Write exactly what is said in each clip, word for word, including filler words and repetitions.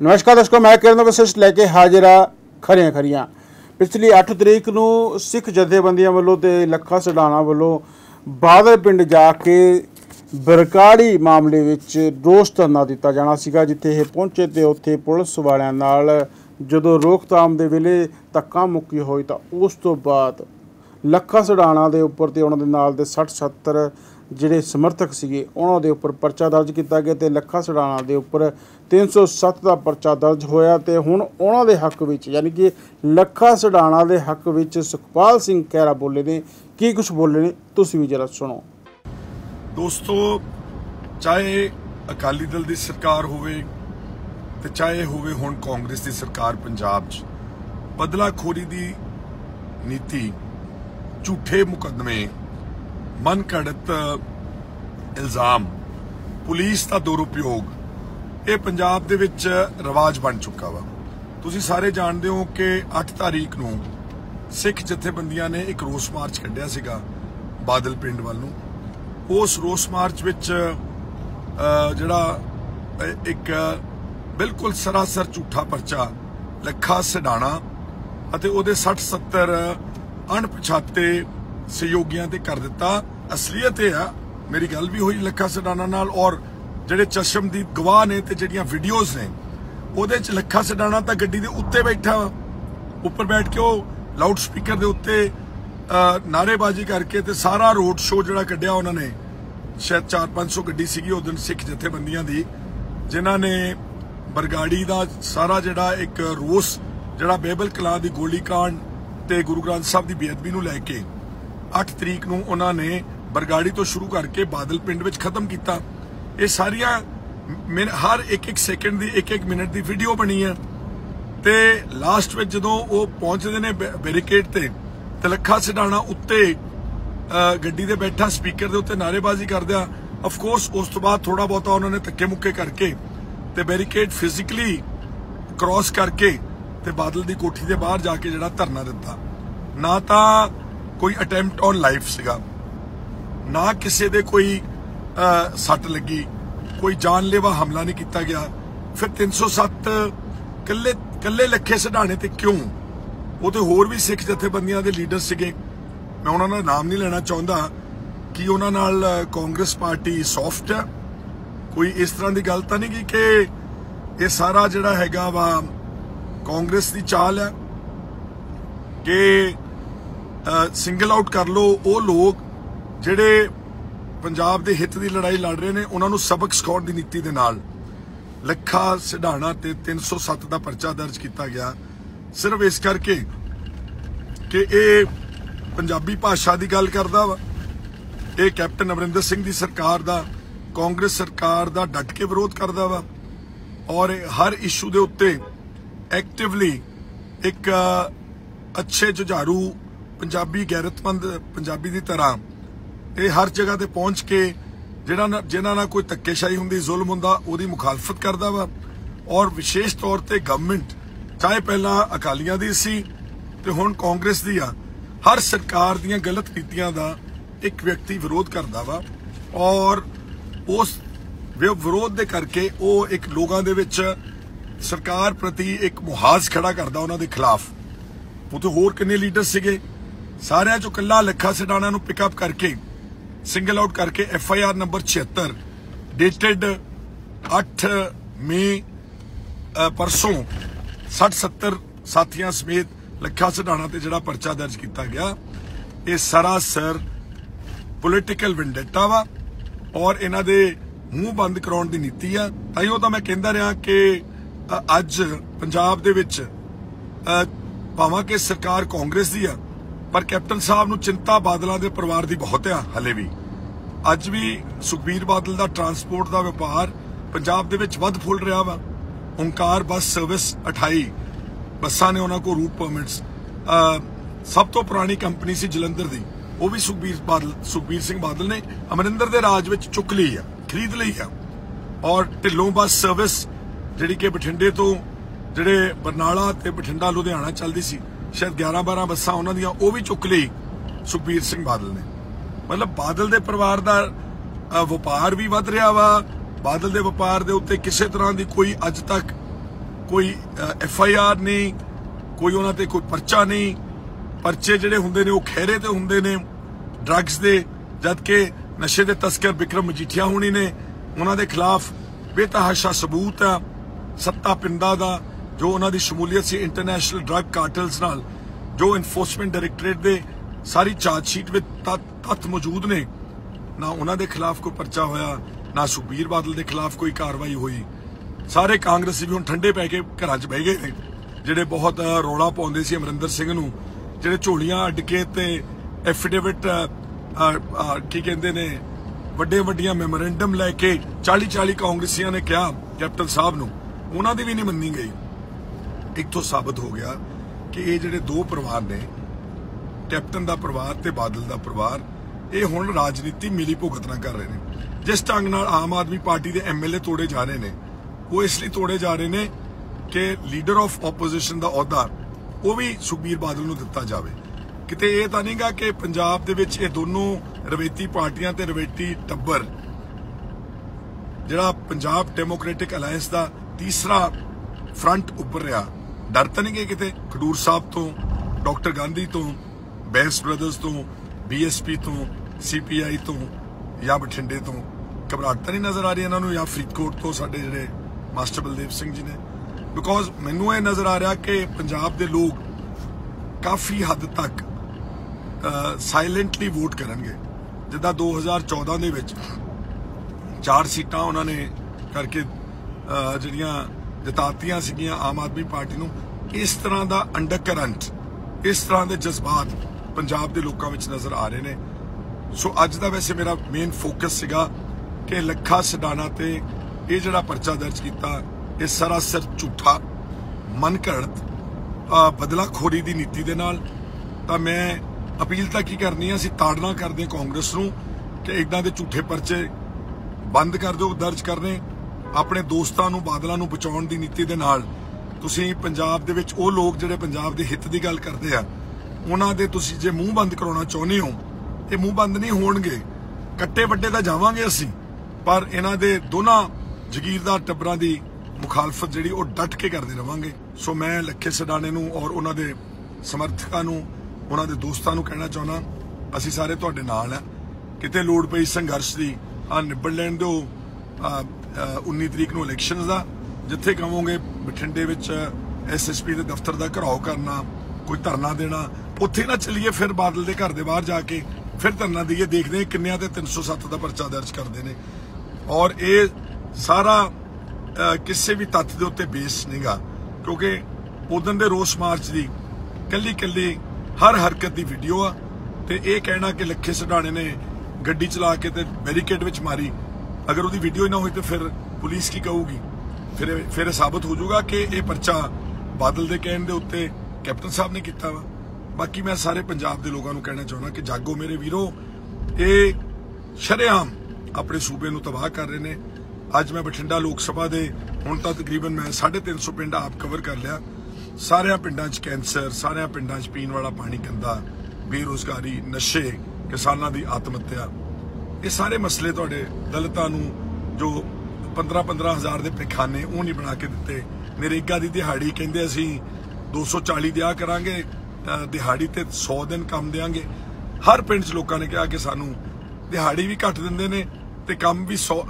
नमस्कार दर्शकों, मैं किरण वशिष्ठ लैके हाजिर आ खरियां खरियां। पिछली अठ तरीक नूं सिख जथेबंदियां वालों ते लखा सडाणा वालों बादल पिंड जाके बरकाड़ी मामले विच रोस धरना दिता जाना सीगा, जिथे ये पहुंचे तो उत्थे पुलिस वालियां नाल जदों रोकथाम दे वेले धक्का मुक्की होई तां उस तो बाद लखा सडाणा दे उपर ते उन्हां दे नाल दे सठ सत्तर ਜਿਹੜੇ समर्थक ਸੀਗੇ ਉਹਨਾਂ ਦੇ ਉੱਪਰ ਪਰਚਾ ਦਰਜ ਕੀਤਾ ਗਿਆ ਤੇ ਲੱਖਾ ਸਡਾਣਾ ਦੇ ਉੱਪਰ तीन सौ सत्त ਦਾ ਪਰਚਾ ਦਰਜ ਹੋਇਆ ਤੇ ਹੁਣ ਉਹਨਾਂ ਦੇ ਹੱਕ ਵਿੱਚ ਯਾਨੀ ਕਿ ਲੱਖਾ ਸਡਾਣਾ ਦੇ ਹੱਕ ਵਿੱਚ ਸੁਖਪਾਲ ਸਿੰਘ ਖਹਿਰਾ ਬੋਲੇ ਨੇ। ਕੀ ਕੁਝ ਬੋਲੇ ਨੇ ਤੁਸੀਂ ਵੀ ਜਰਾ ਸੁਣੋ। ਦੋਸਤੋ, ਚਾਹੇ ਅਕਾਲੀ ਦਲ ਦੀ ਸਰਕਾਰ ਹੋਵੇ ਤੇ ਚਾਹੇ ਹੋਵੇ ਹੁਣ ਕਾਂਗਰਸ ਦੀ ਸਰਕਾਰ ਪੰਜਾਬ 'ਚ, ਬਦਲਾਖੋਰੀ ਦੀ ਨੀਤੀ, ਝੂਠੇ ਮੁਕੱਦਮੇ, मन घड़त इल्जाम, पुलिस का दुरुपयोग ये पंजाब दे विच रिवाज बन चुका वा। तुसी सारे जानते हो कि अठ तारीख नूं सिख जथेबंदियां ने एक रोस मार्च कढ़िया सीगा बादल पिंड वाल नूं। उस रोस मार्च विच जिहड़ा एक बिल्कुल सरासर झूठा परचा लखा सडाणा अते उहदे सठ सत्तर अणपछाते सहयोगियां ते कर दिता। असलीयत यह है, मेरी गल भी हुई लखा सडाणा नाल और जिहड़े चशमदीद गवाह ने ते जिहड़ियां वीडियोज़ ने उहदे च लखा सडाणा तां गड्डी दे उत्ते बैठा वा, उपर बैठ के वो लाउड स्पीकर दे उत्ते नारेबाजी करके ते सारा रोड शो जिहड़ा कढ़िया उन्होंने, शायद चार पांच सौ गड्डी सीगी उस दिन सिख जथेबंदियां दी, जिन्हां ने बरगाड़ी दा सारा जिहड़ा एक रोस जिहड़ा बेबल कलां दी गोली कांड ते गुरु ग्रंथ साहब दी बेअदबी नूं लैके अठ तरीक नूं उन्हां ने बरगाड़ी तो शुरू करके बादल पिंड विच खत्म किया। ये सारिया हर एक एक सैकेंड दी एक एक मिनट दी वीडियो बनी है ते लास्ट में जदों वो पहुंचते ने बैरीकेड ते ते लखा सडाणा उत्ते गड्डी दे बैठा स्पीकर दे उत्ते नारेबाजी करदिया। ऑफ कोर्स उस तो बाद थोड़ा बहुता उन्होंने धक्के मुक्के करके ते बैरीकेड फिजिकली क्रॉस करके ते बादल दी कोठी दे बाहर जाके जिहड़ा धरना दिता। ना तां कोई अटैम्प्ट ऑन लाइफ सीगा, ना किसी दे कोई आ, सट लगी, कोई जानलेवा हमला नहीं किया गया। फिर तीन सौ सत्त कल्ले कल्ले लखे सडाणे ते क्यों? वो तो होर भी सिख जथेबंदियां दे लीडर सीगे, मैं उन्हां दा नाम नहीं लेना चाहता कि उन्हां नाल कांग्रेस पार्टी सॉफ्ट है। कोई इस तरह की गल तां नहीं कि ये सारा जिहड़ा हैगा वा कांग्रेस की चाल है कि सिंगल आउट कर लो वो लोग जिहड़े पंजाब दे हित की लड़ाई लड़ रहे हैं, उन्होंने सबक सिखाउण दी नीति दे नाल लखा सडाणा ते तीन सौ सत्त का परचा दर्ज किया गया, सिर्फ इस करके कि ये पंजाबी भाषा की गल करदा वा। ये कैप्टन अमरिंदर सिंह की सरकार का, कांग्रेस सरकार का डट के विरोध करदा वा और हर इशू के उत्ते एक्टिवली एक अच्छे जुझारू पंजाबी गैरतमंद पंजाबी की तरह ये हर जगह ते पहुंच के जिन्हां जिन्हां नाल कोई धक्केशाही हुंदी, जुल्म हुंदा, उहदी मुखालफत करदा वा। और विशेष तौर ते गवर्नमेंट चाहे पहला अकालियां दी सी ते हुण कांग्रेस दी आ, हर सरकार दीयां गलत नीतियां दा एक व्यक्ति विरोध करदा वा और उस विरोध दे करके वो एक लोगां दे विच सरकार प्रति एक मुहाज खड़ा करदा उन्हां दे खिलाफ। वो तो होर किन्ने लीडर सीगे, सारियां चों कल्ला लखा सडाणा नूं पिकअप करके सिंगल आउट करके एफ आई आर नंबर छिहत्तर डेटेड अठ मई परसों सठ सत्तर साथियों समेत लखा सडाणा ते जिहड़ा परचा दर्ज किया गया, ये सरासर पोलिटिकल विंडेटा वा और इन्हां दे मूँह बंद कराउण दी नीति आ। ताईओ तां मैं कहंदा रहा कि अज पंजाब दे विच भावां कि सरकार कांग्रेस दी आ, पर कैप्टन साहब नूं चिंता बादलों के परिवार की बहुत है। हले भी अज भी सुखबीर बादल का ट्रांसपोर्ट का व्यापार पंजाब दे विच वध फुल रहा वा। ओंकार बस सर्विस अठाई बसां ने उन्हां को रूट परमिट्स, सब तो पुरानी कंपनी सी जलंधर दी, वो भी सुखबीर बादल सुखबीर सिंह बादल ने अमरिंदर दे राज विच चुक ली है, खरीद ली है। और ढिल्लों बस सर्विस जिहड़ी कि बठिंडे तो जिहड़े बरनाला ते बठिंडा लुधियाना चलदी सी, शायद ग्यारह बारह बसां उन्हां दियां वो भी चुक ली सुखबीर सिंह बादल ने। मतलब बादल दे परिवार दा व्यापार भी वध रहा वा, बादल दे व्यापार दे उत्ते किसी तरह की कोई अज तक कोई एफ आई आर नहीं, कोई उन्हां ते कोई परचा नहीं। परचे जिहड़े हुंदे ने वो खैरे ते हुंदे ने ड्रग्स दे, जबकि नशे दे तस्कर विक्रम मजीठिया होनी ने उन्हां दे खिलाफ बेतहाशा सबूत आ सत्ता पिंडा दा, जो उन्हां दी शमूलीयत सी इंटरनेशनल ड्रग कार्टल्स नाल, जो इन्फोर्समेंट डायरैक्टरेट दे सारी चार्जशीट विच तत्थ मौजूद ने। ना उन्हां दे खिलाफ कोई परचा होया, ना सुखबीर बादल के खिलाफ कोई कार्रवाई हुई। सारे कांग्रेसी भी हुण ठंडे पै के घरां च बह गए ने, जिहड़े बहुत रौला पाउंदे सी अमरिंदर सिंह नूं, जिहड़े झोलियां अड्ड के ते एफिडेविट की कहंदे ने वड्डे वड्डियां मैमोरेंडम लैके चाली चाली कांग्रेसियां ने कहा कैप्टन साहब नूं, उन्हां दी भी नहीं मन्नी गई। इत्थों साबित हो गया कि ये जिहड़े दो परिवार ने, कैप्टन दा परिवार ते बादल दा परिवार, ये हुण राजनीति मिली भुगत ना कर रहे हैं। जिस ढंग नाल आम आदमी पार्टी के एम एल ए तोड़े जा रहे हैं, वो इसलिए तोड़े जा रहे हैं कि लीडर ऑफ ओपोजिशन का अहुदा वो भी सुखबीर बादल नूं दिता जाए। किते ये तो नहीं गा कि पंजाब दे विच ये दोनों रवेती पार्टियां ते रवेती टब्बर, जिहड़ा पंजाब डेमोक्रेटिक अलायंस का तीसरा फ्रंट उभर रहा, डर तो नहीं गए किते खडूर साहब तो, डॉक्टर गांधी तो, बैंस ब्रदर्स तो, बी एस पी तो, सी पी आई तो, या बठिंडे तो घबराहट नहीं नज़र आ रही इन्हों, या फरीदकोट तो साडे जिहड़े मास्टर बलदेव सिंह जी ने। बिकॉज मैनू ये नज़र आ रहा कि पंजाब के लोग काफ़ी हद तक साइलेंटली वोट करेंगे। जिदा दो हज़ार चौदह दे विच चार सीटां उन्होंने करके जिहड़ियां जितातियां सीगियां आम आदमी पार्टी नूं, इस तरह का अंडर करंट, इस तरह के जज्बात पंजाब के लोगों में नज़र आ रहे हैं। सो अज का वैसे मेरा मेन फोकस सीगा कि लखा सडाना ते ये जिहड़ा परचा दर्ज किया, ये सरासर झूठा मन घड़त बदलाखोरी की नीति दे नाल। तां मैं अपील तक की करनी है, असीं ताड़ना करदे कांग्रेस नूं कि इदां दे झूठे परचे बंद कर दो दर्ज करने। अपने दोस्तां नूं बादलां नूं बचाउण दी नीति दे नाल तुसीं पंजाब दे विच ओह लोग जिहड़े पंजाब दे हित दी गल करदे आ, उन्हां दे तुसीं जे मूँह बंद कराउणा चाहुंदे हो, ये मूँह बंद नहीं होणगे। कट्टे वड्डे तां जावांगे असीं, पर इन्हां दे दोनां जगीरदार टब्बरां दी मुखालफत जिहड़ी वो डट के करते रहांगे। सो मैं लखे सडाने नूं और उन्हां दे समर्थकां नूं, उन्हां दे दोस्तां नूं कहना चाहुंदा, असीं सारे तुहाडे नाल आ। किते लोड़ पई संघर्ष दी आ निबड़ लैण दिओ उन्नी तरीक नूं इलैक्शनस दा, जिथे कहोगे बठिंडे विच एस एस पी दे दफ्तर दा घिराओ करना, कोई धरना देना, उत्थे ना चलीए फिर बादल दे घर दे बाहर जाके फिर धरना दईए, देखते हैं किन्नियां ते तीन सौ सत्त का परचा दर्ज करते हैं। और ये सारा किसी भी तत्थ के उत्ते बेस नहीं गा, क्योंकि उदन दे रोस मार्च की कली कली हर हरकत की वीडियो आ। ते ये कहना कि लखे सडाने ने गड्डी चला के ते बैरीकेड विच मारी, अगर उसकी वीडियो ही ना हुई तो फिर पुलिस की कहूगी, फिर फिर साबित हो जाऊगा कि ये परचा बादल के कहने के उत्ते कैप्टन साहब ने किया वा। बाकी मैं सारे पंजाब के लोगों को कहना चाहना कि जागो मेरे वीरो, ये शरेआम अपने सूबे नूं तबाह कर रहे हैं। अज मैं बठिंडा लोक सभा दे हुण तां तकरीबन मैं साढ़े तीन सौ पिंड आप कवर कर लिया। सारिया पिंडां च कैंसर, सारिया पिंडां च पीण वाला पानी गंदा, बेरोजगारी, नशे, किसानां दी आत्महत्या, ये सारे मसले तुहाडे दलितां नूं जो पंद्रह पंद्रह हज़ार के पैखाने वो नहीं बना के दिते। नरेगा की दिहाड़ी कहते असीं दो सौ चाली दिया करांगे, दिहाड़ी ते सौ दिन काम देंगे। हर पिंड च लोगों ने कहा कि सानू दिहाड़ी भी घट दिंदे ने ते काम भी सौ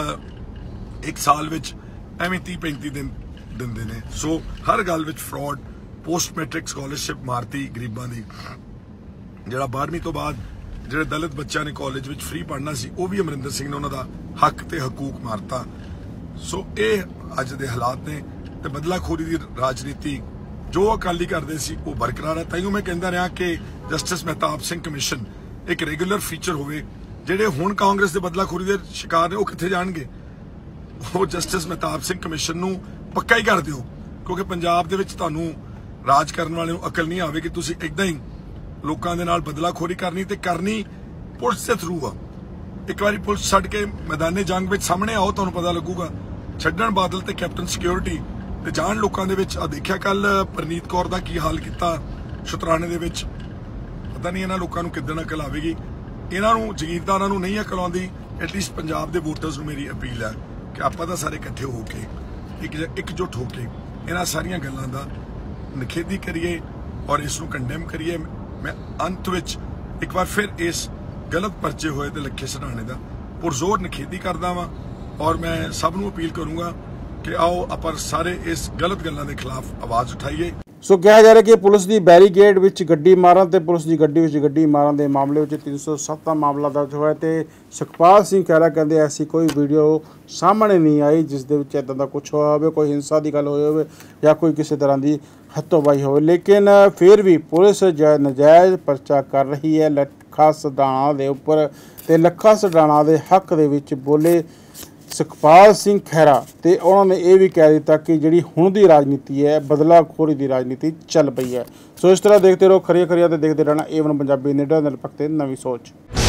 एक साल विच एवें तीह पैंती दिन दिंदे ने। सो हर गल विच फ्रॉड। पोस्ट मैट्रिक स्कॉलरशिप मारती गरीबां दी, जिहड़ा बारहवीं तो बाद जिहड़े दलित बच्चों ने कॉलेज विच फ्री पढ़ना सी, वो भी अमरिंदर सिंह ने उन्हां दा हक ते हकूक मारता। सो ये अज दे हालात ने ते बदलाखोरी दी राजनीति जो अकाली करते सी वो बरकरार है। ताइयों मैं कहता रहा कि जस्टिस महताब सिंह कमीशन एक रेगुलर फीचर होवे। जिहड़े हुण कांग्रेस दे बदलाखोरी दे शिकार ने वो कित्थे जाणगे? वो जस्टिस महताब सिंह कमीशन नूं पक्का ही कर दिओ, क्योंकि पंजाब दे विच तुहानूं राज करन वाले नूं अकल नहीं आवेगी। तुसीं इदां ही लोकां दे नाल बदलाखोरी करनी ते करनी पुलिस दे थ्रू आ। एक बारी पुलिस छड्ड के मैदाने जंग विच सामने आओ, तुहानूं पता लगूगा। छड्डण बादल ते कैप्टन सिक्योरिटी ते जान लोकां दे विच। आ देखिआ कल परनीत कौर दा की हाल कीता शुतराने दे विच। पता नहीं इन्हां लोकां नूं किद्दण अकल आवेगी। इन्हां नूं जगीरदारां नूं नहीं अकल आउंदी। एटलीस्ट पंजाब दे वोटर्स नूं मेरी अपील है कि आपां तां सारे इकट्ठे हो के एक एकजुट होके ਇਹਨਾਂ ਸਾਰੀਆਂ ਗੱਲਾਂ ਦਾ ਨਿਖੇਧੀ ਕਰੀਏ ਔਰ ਇਸ ਨੂੰ ਕੰਡੈਮ ਕਰੀਏ। ਮੈਂ ਅੰਤ ਵਿੱਚ ਇੱਕ ਵਾਰ ਫਿਰ ਇਸ ਗਲਤ ਪਰਚੇ ਹੋਏ ਤੇ ਲੱਖੇ ਸਰਾਣੇ ਦਾ ਪੁਰਜ਼ੋਰ ਨਿਖੇਧੀ ਕਰਦਾ ਵਾਂ ਔਰ ਮੈਂ ਸਭ ਨੂੰ ਅਪੀਲ ਕਰੂੰਗਾ ਕਿ ਆਓ ਆਪਾਂ ਸਾਰੇ ਇਸ ਗਲਤ ਗੱਲਾਂ ਦੇ ਖਿਲਾਫ ਆਵਾਜ਼ ਉਠਾਈਏ। ਸੋ ਕਿਹਾ ਜਾ ਰਿਹਾ ਕਿ ਪੁਲਿਸ ਦੀ ਬੈਰੀਕੇਡ ਵਿੱਚ ਗੱਡੀ ਮਾਰਨ ਤੇ ਪੁਲਿਸ ਦੀ ਗੱਡੀ ਵਿੱਚ ਗੱਡੀ ਮਾਰਨ ਦੇ ਮਾਮਲੇ ਵਿੱਚ ਤਿੰਨ ਸੌ ਸੱਤ ਦਾ ਮਾਮਲਾ ਦਰਜ ਹੋਇਆ ਤੇ ਸੁਖਪਾਲ ਸਿੰਘ ਖਹਿਰਾ ਕਹਿੰਦੇ ਐਸੀ ਕੋਈ ਵੀਡੀਓ ਸਾਹਮਣੇ ਨਹੀਂ ਆਈ ਜਿਸ ਦੇ ਵਿੱਚ ਇੱਦਾਂ ਦਾ ਕੁਝ ਹੋਇਆ ਹੋਵੇ, ਕੋਈ ਹਿੰਸਾ ਦੀ ਗੱਲ ਹੋਈ ਹੋਵੇ ਜਾਂ ਕੋਈ ਕਿਸੇ ਤਰ੍ਹਾਂ ਦੀ ਹੱਥੋਂਬਾਈ ਹੋਵੇ। ਲੇਕਿਨ ਫਿਰ ਵੀ ਪੁਲਿਸ ਨਜਾਇਜ਼ ਪਰਚਾ ਕਰ ਰਹੀ ਹੈ ਲੱਖਾ ਸਢਾਣਾ ਦੇ ਉੱਪਰ ਤੇ ਲੱਖਾ ਸਢਾਣਾ ਦੇ ਹੱਕ ਦੇ ਵਿੱਚ ਬੋਲੇ ਸੁਖਪਾਲ ਸਿੰਘ ਖਹਿਰਾ ਤੇ ਉਹਨਾਂ ਨੇ ਇਹ ਵੀ ਕਹਿ ਦਿੱਤਾ ਕਿ ਜਿਹੜੀ ਹੁਣ ਦੀ ਰਾਜਨੀਤੀ ਹੈ ਬਦਲਾਖੋਰੀ ਦੀ ਰਾਜਨੀਤੀ ਚੱਲ ਪਈ ਹੈ। ਸੋ ਇਸ ਤਰ੍ਹਾਂ ਦੇਖਦੇ ਰਹੋ ਖਰੀਆਂ ਖਰੀਆਂ ਤੇ ਦੇਖਦੇ ਰਹਿਣਾ ਏ ਵਨ ਪੰਜਾਬੀ ਨਿਡਰ ਨਿਰਪੱਖ ਤੇ ਨਵੀਂ ਸੋਚ।